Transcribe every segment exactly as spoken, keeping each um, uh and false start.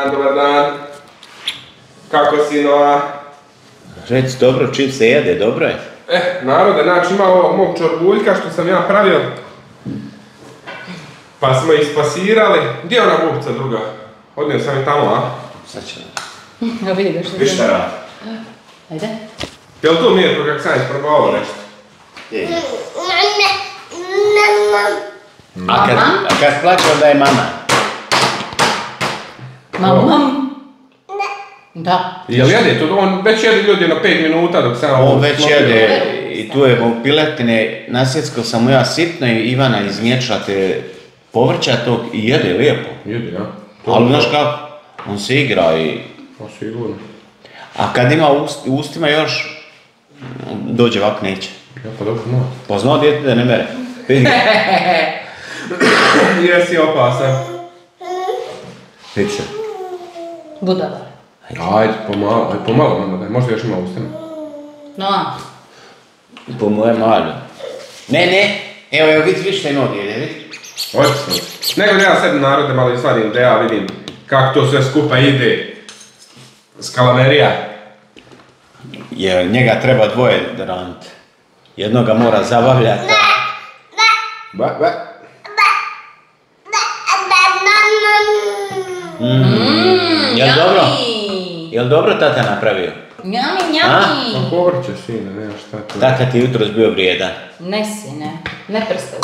dan, dobar dan. Kako si, Noa? Reci, dobro, čim se jede, dobro je. Eh, narode, znači ima ovog mog čorbuljka što sam ja pravio. Pa smo ih spasirali. Gdje je ona bubica druga? Odnio sam je tamo, a? Sad će. Ja vidi ga što Viš šta radi? Ajde. Jel tu Mirko kak sam isprobao nešto? Je. A kad, a kad plaće, onda je mama. Mam, mam. Da. Jel jede to? On već jede ljudi na pet minuta dok sam... On već jede i tu je u piletine, nasjeckao sam mu ja sitno i Ivana izmječla te povrća tog i jede lijepo. Jede, ja? Ali znaš kako, on se igra i... Pa sigurno. A kad ima u ust, ustima još, dođe ovako neće. Ja pa dobro, no. Pa znao djete da ne mere. Vidi ga. Jesi opasan. Vidi se. Budala. Ajde, pomalo, ajde, pomalo nam daj, možda još ima ustima. No, a? Po moje malo. Ne, ne, evo, evo, vidi, vidi šta ima ovdje, ne vidi? Ojde se. Nego da ja sebi narode malo izvadim da ja vidim kako to sve skupa ide. Skalamerija. Jer njega treba dvoje raniti. Jednoga mora zabavljati. Ba, ba. Mm, jel dobro? Jel dobro tata napravio? Njami, njami. Pa povrće sine, nema šta tu. Tata ti jutros bio vrijedan. Ne si, ne. Ne prstavi.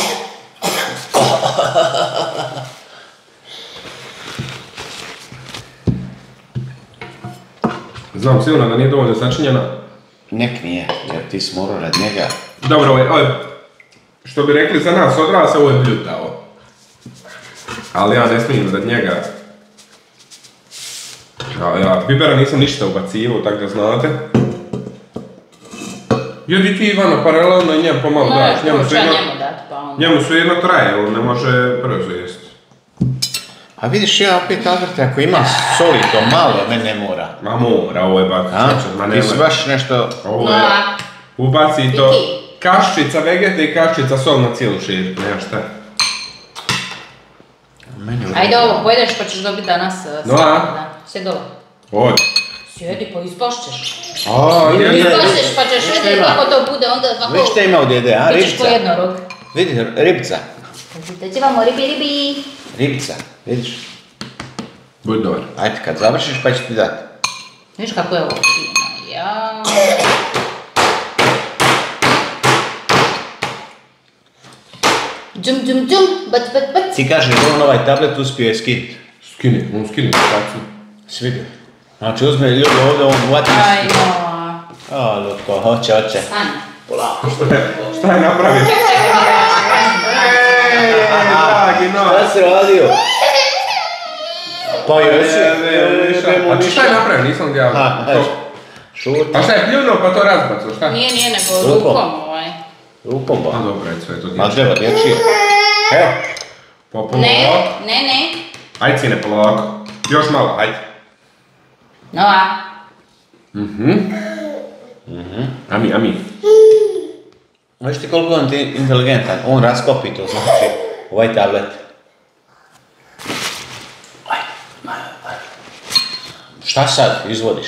Znam sigurno da nije dovoljno začinjena. Nek nije, jer ti si morao rad njega. Dobro, ovo je, ovo je, što bi rekli za nas odrasa, ovo je bljuta ovo. Ali ja ne smijem rad njega. Ja, ja, bibera nisam ništa ubacivo, tako da znate. Jedi ti Ivana paralelno i njemu pomalo daš. Ne, Njemu to ću ja njemu dat, pa onda. Njemu su jedno traje, on ne može brzo jesti. A vidiš, ja opet Alberta, ako ima soli to malo, meni ne mora. Ma mora, ovo je baš sjećat, ma Ti nema. si baš nešto... Ovo je, ubaci to kaščica vegete i kaščica sol na cijelu širku, nema šta. Ajde ovo, pojedeš pa ćeš dobiti danas No, a? Sjedi ovo. Odi. Sjedi, pa ispašćeš. A, Vidi, vidi, Ispašćeš pa ćeš Viš šta vidjeti ima? kako to bude, onda ovako... Viš šta ima ovdje, a? Bit ćeš Ribica. po jednorog. Vidi, ribica. Da će vamo ribi, ribi. Ribica, vidiš? Budi dobar. Ajde, kad završiš pa ću ti dati. Viš kako je ovo fino, ja. Džum, džum, džum, bac, bac, bac. Ti kažeš da on ovaj tablet uspio je skinuti. Skini, on skini kacu. Svidio. Znači uzme ljudi ovdje, on uvati Aj, isti. no. O, Lutko, hoće, hoće. Stani. Polako. Šta je napravio? Eee, dragi, no. Šta si radio? Pa jesi. A ti šta je napravio? Nisam ga Ha, javio. hajde. Šuti. A šta je pljunuo pa to razbacao, šta? Nije, nije, nego Rukom. rukom ovaj. Rukom A ba. dobro, je sve to Ma dječje. treba, dječije. Evo. Pa polako. Ne, ne, ne. Ajde sine, polako. Još malo, ajde. No, a? Mhm. Ami, ami. Znaš ti koliko on ti inteligentan? On raskopi to, znači, ovaj tablet. Ajde, ajde. Šta sad izvodiš?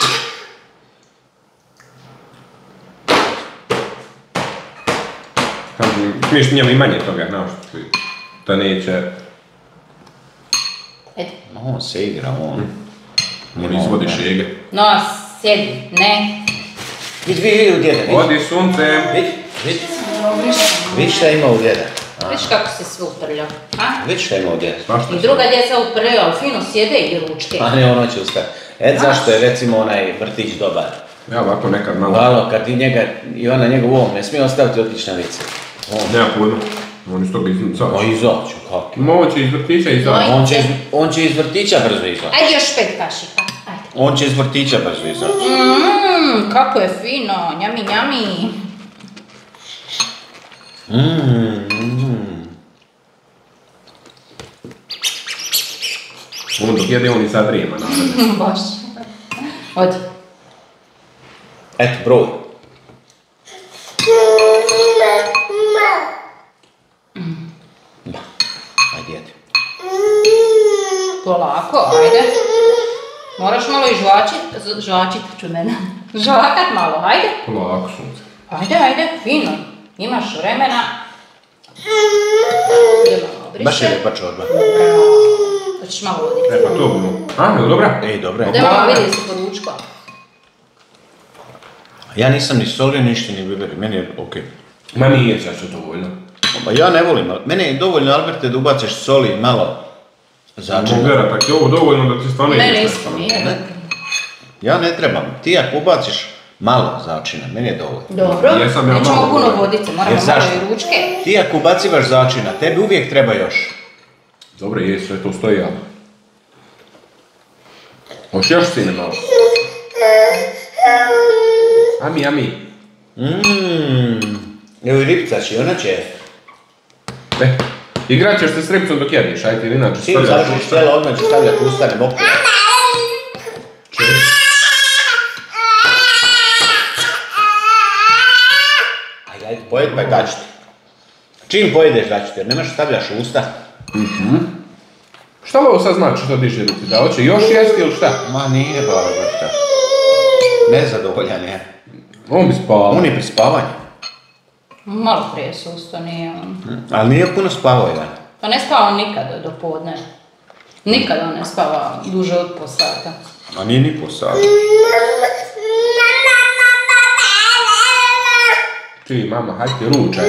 Smiješ njemu i manje toga, znaš. Da neće... Ajde. On se igra, on. On izvodi šege. No, sjedi, ne. Vidi, vidi, vidi u djeda, vidi. Odi sunce. Vidi, vidi. Vidi šta ima u djeda. Viš kako se sve uprljao, a? Vidi šta ima u djeda. Svašta I se. druga djeca uprljao, ali fino sjede i ručke. A ne, ono će ustati. Et zašto je recimo onaj vrtić dobar. Ja ovako nekad malo. Malo, kad ti njega, Ivana njega u ovom ne smije ostaviti otići na lice. Nema pojma. Oni su to biti sad. O, izaću, kako? Moće iz vrtića izaći. On će, iz, on će iz vrtića brzo izaći. Ajde još pet kašika, ajde. On će iz vrtića brzo izaći. Mmm, kako je fino, njami, njami. Mmm, mmm. On dok jede, on i sad rijema, naravno. Baš. Odi. Eto, broj. Ba, ajde, jedi. Polako, ajde. Moraš malo i žvačit, žvačit ću mene. Žvakat malo, hajde. Polako sunce. Ajde, ajde, fino. Imaš vremena. Baš je lijepa čorba. Hoćeš malo voditi. E pa to bilo. A, je li dobra? Ej, dobra je. Da malo vidi se po ručku. Ja nisam ni solio ništa ni biberi, meni je okej. Ma nije sad što dovoljno. Pa ja ne volim, meni je dovoljno, Alberte, da ubaciš soli malo začina. Vera, tak je ovo dovoljno da ti stvarno Ne, ideš isto nešto. nije. Ja ne trebam, ti ako ubaciš malo začina, meni je dovoljno. Dobro, Jesam ja nećemo malo puno dobro. vodice, moramo Jer malo zašto? i ručke. Ti ako ubacivaš začina, tebi uvijek treba još. Dobro, je, sve to stoji, ali... Hoš još sine malo? Ami, ami. Mmm, evo i ripca će, ona će. E, igrat ćeš se s ripcom dok jediš, ajde, ili inače Ti završiš cijelo, odmah ću stavljati usta, ne mogu. Ajde, ajde, pojedi pa daću ti. Čim pojedeš daću ti, jer nemaš stavljaš u usta. Šta li ovo sad znači što diže ruci? Da hoće još jesti ili šta? Ma nije bala šta. Nezadovoljan je. On bi spavao. On je pri spavanju. Malo prije susto, nije on. Ali nije puno spavao, Ivan. Pa ne spava on nikad do podne. Nikad on ne spava duže od pol sata. A nije ni po satu. Čiji, mama, hajde ti ručaj.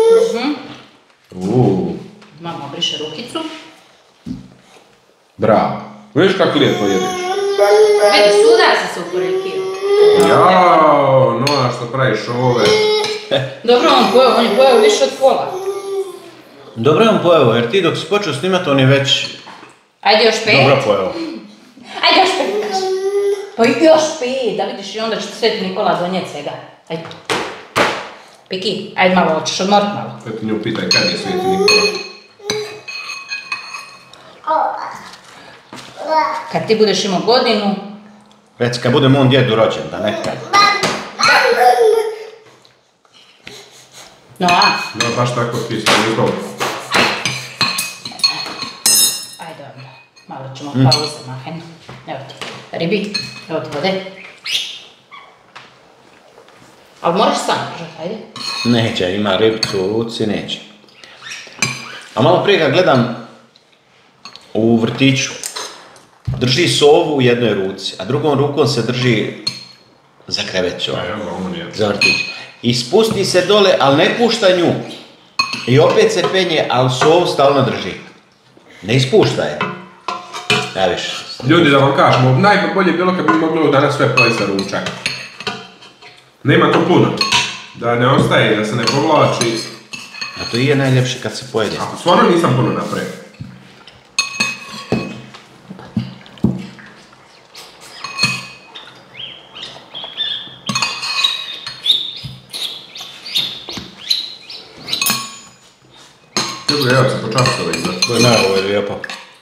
Uuu, Mama briše rukicu. bravo. Vidiš kako lijepo jediš? Vidi, sudar se se u korekiju. Jao, Noa, što praviš ove? Dobro, on pojeo, on je pojeo više od pola. Dobro je on pojeo, jer ti dok si počeo snimat, on je već Ajde još pet. dobro pojeo. Ajde još pet, kaži. Pa još pet, da vidiš i onda će ti Sveti Nikola donijeti svega. Ajde. Piki, ajde malo, hoćeš odmorit malo. Kad ti nju pitaj kad je Sveti Nikola. Kad ti budeš imao godinu, Reci, kad bude mom djedu rođen, da nekad. no a, No, baš tako ti si Nikola. ajde onda, malo ćemo pauze machen. Evo ti, ribi, evo ti vode. Ali moraš sam držati, ajde. Neće, ima ribcu u ruci, neće. A malo prije ga gledam u vrtiću. Drži sovu u jednoj ruci, a drugom rukom se drži za kreveću, A evo, on je. za vrtić. I spusti se dole, ali ne pušta nju. I opet se penje, ali sovu stalno drži. Ne ispušta je. Ja viš. Ljudi, da vam kažemo, najbolje je bilo kad bi mogli danas sve pojesti za ručak. Nema to puno. Da ne ostaje, da se ne povlači. A to i je najljepše kad se pojede. Ako stvarno nisam puno napravio. Dobro, evo se počastilo iza. Ne, ovo je lijepo.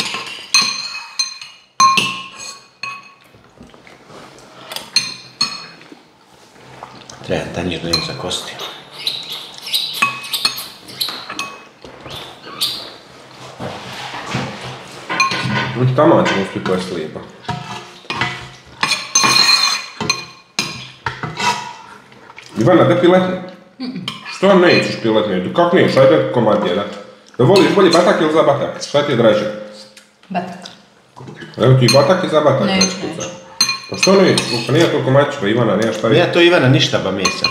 Treba tanjir da im zakosti. Tamo ćemo uspjeti pojesti lijepo. Ivana, da piletne? Što nećeš piletne? Kako niješ? Ajde komad jedan. Da voliš bolje batak ili za batak? Šta ti je draže? Batak. Evo ti batak i za batak. Neću, već kuca. neću. Pa što nećeš? Pa nije toliko mačiva, Ivana, nema šta je. Ja to Ivana ništa ba mesa.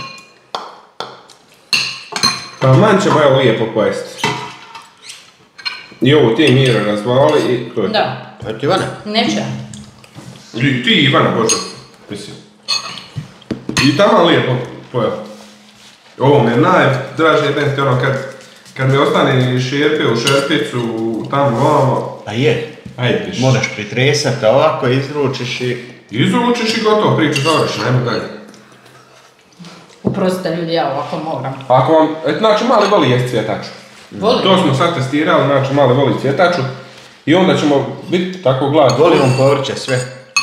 Pa man ćemo evo lijepo pojesti. I ovo ti Miro razvali i to je. Da, Pa ti Ivana? neću. I ti Ivana, bože. Mislim. I tamo lijepo pojel. Ovo mi je najdraže jednosti ono kad, kad mi ostane šerpe u šerpicu, tamo ovamo. Pa je. Ajde piš. Možeš pritresati, a ovako izručiš i... Izručiš i gotovo, priča završena, ajmo dalje. Uprostite ljudi, ja ovako moram. Ako vam, et, znači mali voli jest cvjetaču. Voli? To smo sad testirali, znači mali voli cvjetaču. I onda ćemo biti tako glad. Voli on povrće sve.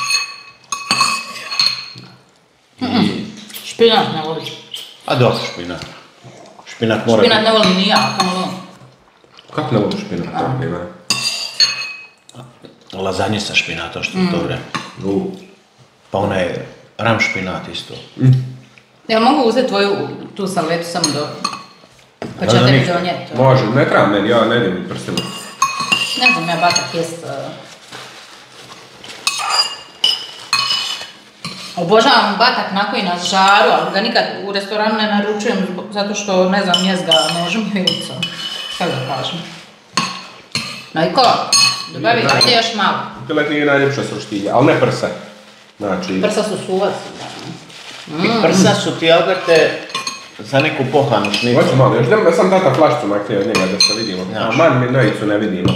Špinat ne voli. A dobro, špinat. Špinat mora Špinat ne voli ni ja, kamo on. Kako ne voliš špinat? Ivana? lazanje sa špinatom što je to vreme. U. Pa onaj ram špinat isto. Jel mogu uzeti tvoju tu salvetu samo do... Pa će tebi donijeti? Može, ne treba meni, ja ne idem prstima. Ne znam, ja batak jest... Obožavam batak na koji na žaru, ali ga nikad u restoranu ne naručujem zato što, ne znam, jes ga nožem i vilicom. Kako da kažem? Majko, dobavi, ajde još malo. Pilet nije najljepša sroštilja, ali ne prsa. Znači... Prsa su suvac. I prsa su ti, Alberte, za neku pohanu šnicu. Hoću malo, još da sam tata flašcu maknio od njega da se vidimo. A man mi nojicu ne vidimo.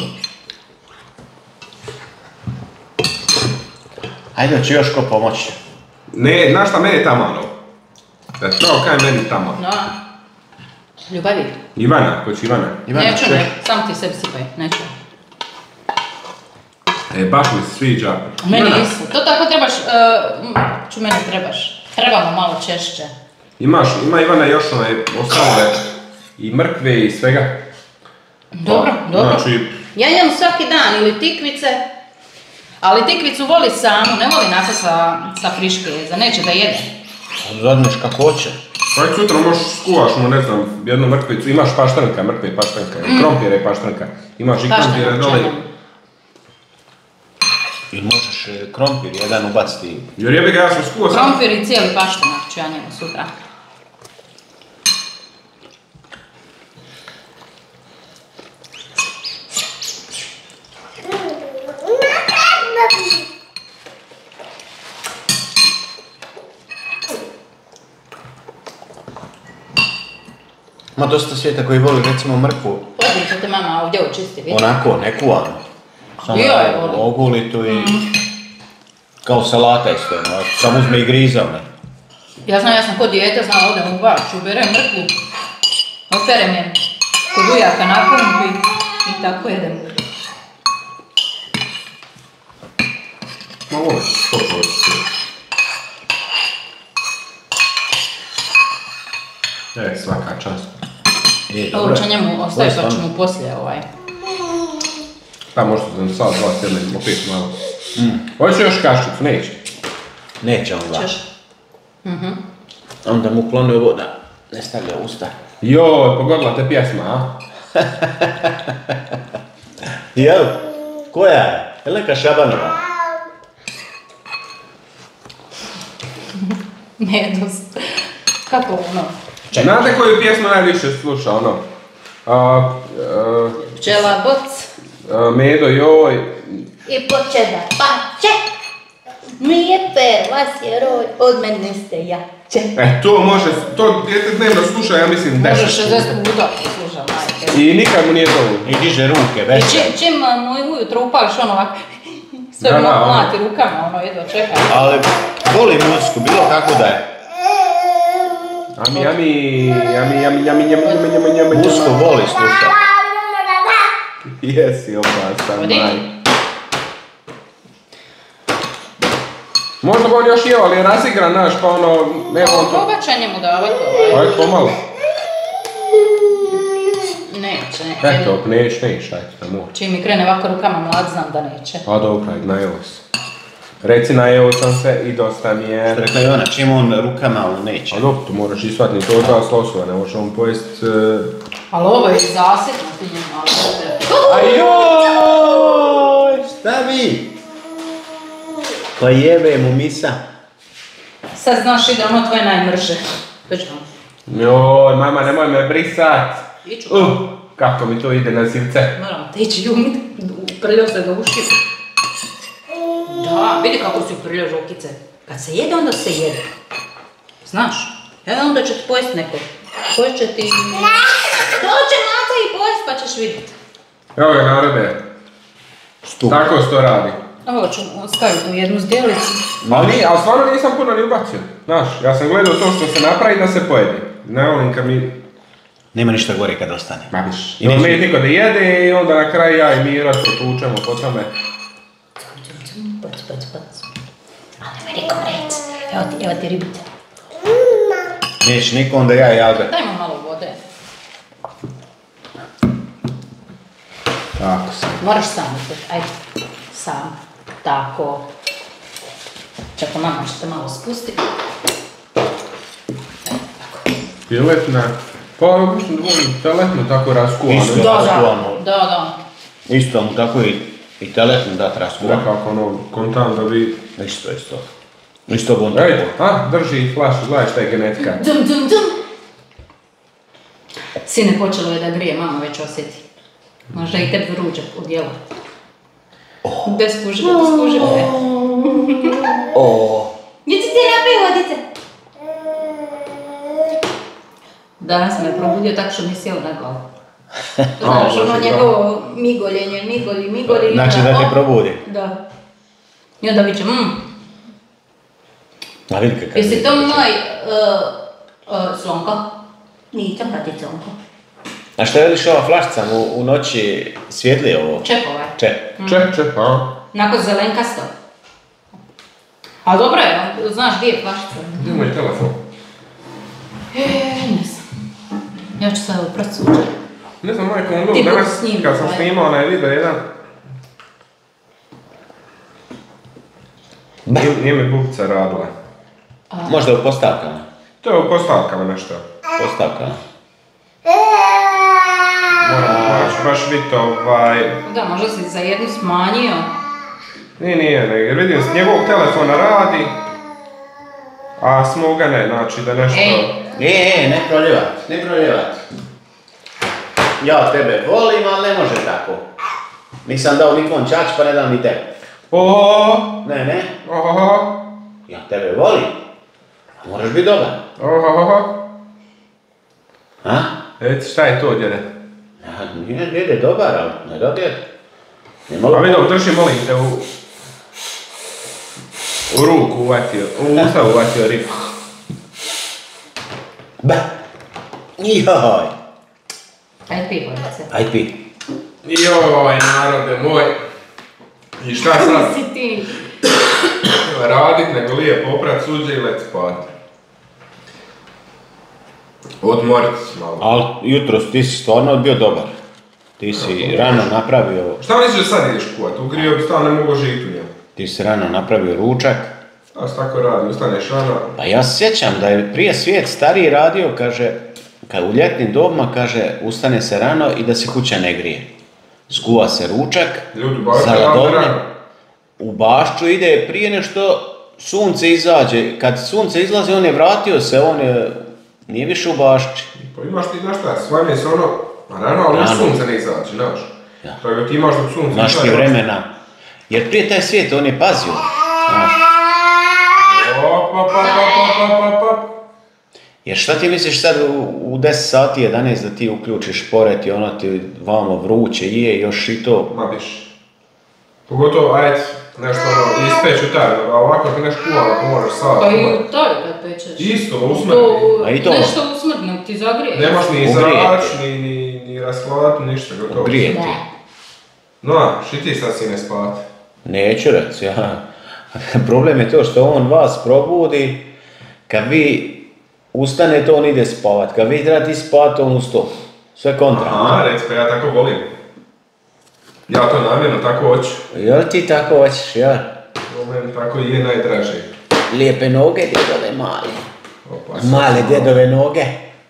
Ajde, hoće još ko pomoći. Ne, znaš šta, meni je tamano. Da je pravo kaj meni tamano. No. Ljubavi. Ivana, ko će Ivana? Ivana, Neću, češ? ne, sam ti sebi sipaj, neću. E, baš mi se sviđa. Meni Ivana, isto. To tako trebaš, uh, ču mene trebaš. Trebamo malo češće. Imaš, ima Ivana još onaj ostale i mrkve i svega. Dobro, Pa, dobro. Znači, Ja jem svaki dan ili tikvice, ali tikvicu voli samu, ne voli nako sa, sa friške jeza, neće da jede. Odradneš kako hoće. pa sutra možeš skuvaš mu, ne znam, jednu mrkvicu, imaš paštrnka, mrkve i paštrnka, mm. krompire i paštrnka. Imaš i krompire Paštenog dole. čenom. Ili možeš e, krompir jedan ubaciti. Jer jebi ga, ja sam skuvao sam. Krompir i cijeli paštenak ću ja njemu sutra. Ma dosta svijeta koji voli recimo mrkvu. Pođi, to te mama ovdje očisti, vidi. Onako, ne kuvano. Samo I ja je je volim. ogulitu i... kao salata isto, no, samo uzme i grizavne. Ja znam, ja sam kod dijete, znam, odem u bač, uberem mrkvu, operem je kod ujaka na krumpi i tako jedem. Ma voliš, što voliš? E, svaka čast. Je, Ovo dobro će je. njemu ostaje Ovo je pa ću stvarno. mu poslije ovaj. Pa možda sam sad dva sjedne, opet malo. Hoće još kaščicu, neće. Neće on dva. Češ? Onda mu kloni ovo da ne stavlja u usta. Joj, pogodila te pjesma, a? Jel? Koja je? Je li neka Šabanova? Ne, dosta. Kako ono? Znate koju pjesmu najviše sluša, ono? A, a, Pčela boc a, Medo, joj. i poče da pače. Nije fer, vas je roj, od mene ste jače. E, to može, to djete dnevno sluša, ja mislim, Može deset. šezdeset puta sluša, majke. I nikad mu nije dovoljno. I diže ruke, I već. čim, čim a, mu ujutro upališ ono ovako, sve Da, mu da, ono. mlati rukama, ono jedva čeka. Ali voli muziku, bilo kako da je. Ami, ami, ami, ami, ami, ami, ami, ami, ami, Muziku voli sluša. Jesi opasan, Vodi. maj. Možda bi on još jeo, ali je razigran naš, pa ono, nema on to. Probat će njemu davati ovaj. Ajde, pomalo. Neće, neće. Eto, neš, neš, ajde, da može. Čim mi krene ovako rukama mlad, znam da neće. A dobro, ajde, najeo se. Reci, najeo sam se i dosta mi je. Rekla je ona, čim on rukama, on neće. A dobro, tu moraš ishvatiti, to je odrasla osoba, ne može on pojest... Uh... Ali ovo je zasjetno ti njemu, ali Ajoj, šta vi? Pa jebe mu misa. sad znaš i da ono tvoje najmrže. Već ono. Joj, mama, nemoj me brisat. Iću. Uh, kako mi to ide na sivce. Moramo teći ljubit, uprljao se ga uši. Da, vidi kako si uprljao žukice. Kad se jede, onda se jede. Znaš? E, onda će ti pojest neko. Koji će ti... Doće maca i pojest, pa ćeš vidjeti. Evo ga, narode. Stup. Tako se to radi. Ovo ću staviti u jednu zdjelicu. Ali, nije, ali stvarno nisam puno ni ubacio. Znaš, ja sam gledao to što se napravi da se pojede. Ne volim kad mi... Nema ništa gore kad ostane. Ma viš. I I neće- ne niko da jede i onda na kraju ja i Miro se tučemo po tome. Pac, pac, pac. Ali nemoj nikom reći. Evo ti, evo ti ribica. Neće niko, onda ja i Albert. Dajmo malo vode. Tako se. Moraš sam uzeti, ajde. sam. Tako. Čekaj, mama, ćete malo spustiti. Piletna. Pa, mislim da volim teletnu tako raskuvanu. Isto. Da, da, Raskuvano. da, da. Isto mu tako i, i teletnu dat raskuvan. Nekako ono, kontam da bi... Isto, isto. Isto bom tako. Ej, a, drži flašu, gledaj šta je genetika. Dum, dum, dum. Sine, počelo je da grije, mama već osjeti. Možda i tebi vruđe odjela. Bez kužive, bez kužive. O. Gdje ti terapiju, odite? Danas me probudio tako što mi sjeo na glavu. Znaš, ono njegovo migoljenje, migoli, migoli. Znači da te probudi. Da. I onda viče, mmm. A vidi kakav. Jesi to moj uh, uh, slonko? Nisam kad je slonko. A što veliš ova flašca u, u noći svjetli ovo? Čepova. Čep. Čep, čep, a? Onako zelenkasto. A dobro je, znaš gdje je flašica? Gdje moj telefon? E, ne znam. Ja ću sad oprati suđe. Ne znam, majko, ono, Ti danas budi s njim, kad sam ovaj. snimao onaj video jedan, Ba. nije, nije mi bubica radila. Možda u postavkama. To je u postavkama nešto. Postavkama. Moram baš, baš vidjeti ovaj... Da, možda si za jednu smanjio. Nije, nije, ne, jer vidim, s njegovog telefona radi, a s moga ne, znači da nešto... Ej. E, e, ne proljevat, ne proljevat. Ja tebe volim, ali ne može tako. Nisam dao nikom čač, pa ne dam ni tebe. Ohoho, Ne, ne, ohoho, ja tebe volim. A moraš biti dobar. ohoho. A? Reci, šta je to, djede? Ja, nije djede dobar, ali ne dobijete. A vidio, drži, molim te, u... U ruku uvatio, u usta uvatio ribu. Ba! Joj! Ajde pi, Borice. Aj pi. Joj, narode moj. I šta sad? Si ti. Radit, nego lijepo oprat suđe i let spat. Odmorit se malo. Ali jutros ti si stvarno bio dobar. Ti si rano napravio, Šta misliš da sad ideš kuvat? Ugrio bi stvarno, ne mogu živjeti u njemu. ti si rano napravio ručak. A se tako radi, ustaneš rano. Pa ja se sjećam da je prije svijet stariji radio, kaže, kad u ljetnim dobama, kaže, ustane se rano i da se kuća ne grije. Skuva se ručak, Ljudi, baš za rano, ladovne, rano. u bašću ide prije nešto sunce izađe. Kad sunce izlazi, on je vratio se, on je, nije više u bašći. Pa imaš ti, znaš šta, svane se ono, a rano, ali još Rano. sunce ne izađe, znaš. Ja. Tako ti imaš dok sunce Znaš ti izađe. vremena. Jer prije taj svijet on je pazio. Znaš. Op, op, op, op, op, op, op. Jer šta ti misliš sad u, u deset sati, jedanaest da ti uključiš poret i ono ti vamo vruće je još i to. Ma biš. Pogotovo, ajde, nešto ono, ispeć utarno, a ovako ti neš kuvala, pa moraš sad. Pa i u toj kad pečeš. Isto, To, usmrtni. A i to. Nešto usmrtno ti zagrije. Nemaš ni Ugrijeti. zrač, ni, ni, ni rasklat, ništa, gotovo. Ugrijeti. Ne. No, a, šiti sad si ne spati. Neću reći, ja. Problem je to što on vas probudi, kad vi ustanete, on ide spavat. Kad vi trebate spavat, on usto. Sve kontra. Aha, reci, pa ja tako volim. Ja to namjerno tako hoću. Jel ti tako hoćeš, ja? To meni tako i je najdraže. Lijepe noge, djedove male. Opa, sad Male sam- djedove noge.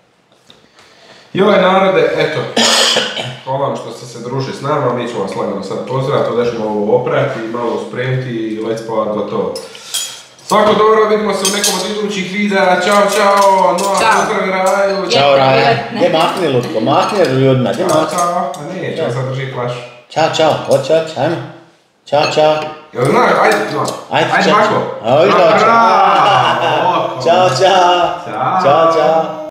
Joj, narode, eto. Hvala vam što ste se družili s nama, mi ćemo vas lagano sad pozdraviti, odešmo ovo oprati, malo spremiti i let's spavat gotovo. Svako dobro, vidimo se u nekom od idućih videa, čao, čao, no, Ćao. pozdrav Raju, Čao, Raja. ne. Gdje mahni, Lutko? Mahni ljudima, gdje čao, mahni? čao, a ne, čao, sad drži flaš. Ćao, čao, hoće, hoće, ajmo. Ćao, čao. Jel znaš, ajde, no, Ajde, ajde, čao. Mako. Ajde, čao. Bravo. Ćao, čao. Ćao. Ćao, čao.